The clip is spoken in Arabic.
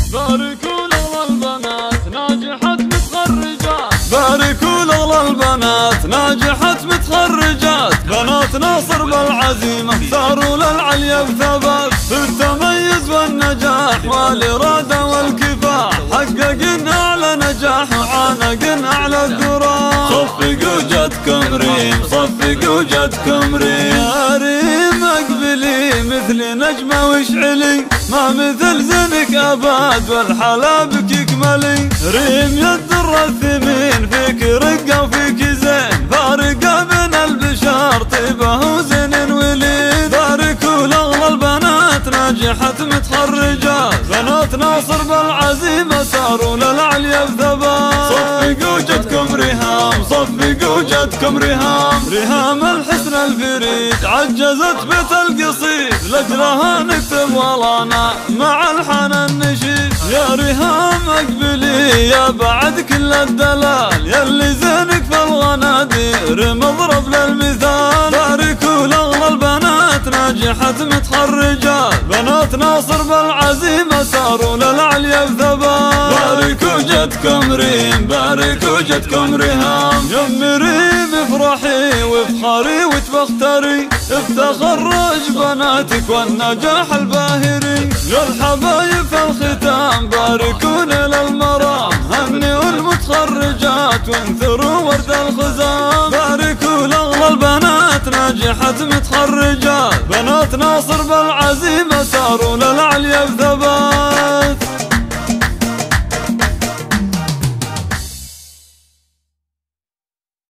باركوا لأغلى البنات ناجحت متخرجات، باركوا لأغلى البنات ناجحت متخرجات، بنات ناصر بالعزيمة ساروا للعليا بثبات، في التميز والنجاح والإرادة والكفاح، حققن أعلى نجاح وعانقن أعلى الذراع. صفقوا جدكم ريم، صفقوا جدكم ريم، يا ريم اقبلي مثل نجمة واشعلي، ما مثل زينك أبد والحلا بك يكملي. ريم يا الدر الثمين فيك رقة وفيك زين، فارقة بين البشر طيبة وزين وليد. باركوا لأغلى البنات ناجحت متخرجات، بنات ناصر بالعزيمة ساروا للعليا بثبات. صفقوا جدكم ريهام، صفقوا جدكم ريهام، ريهام الحسن الفريد عجزت بيت القصيد، لجلها نكتب ورانا مع الحنان نشيد. يا ريهام اقبلي يا بعد كل الدلال، يلي زينك في الغنادير مضرب للمثال. باركوا لأغلى البنات ناجحت متخرجات، بنات ناصر بالعزيمة ساروا للعليا بثبات. باركوا جدكم ريم، باركوا جدكم ريهام، يم ريم افرحي وافخري وتبختري، بتخرج بناتك والنجاح الباهري. يا الحبايب في الختام باركونا للمرام، هنئوا المتخرجات وانثروا ورد الخزام. باركوا لأغلى البنات ناجحت متخرجات، بنات ناصر بالعزيمة ساروا للعليا بثبات.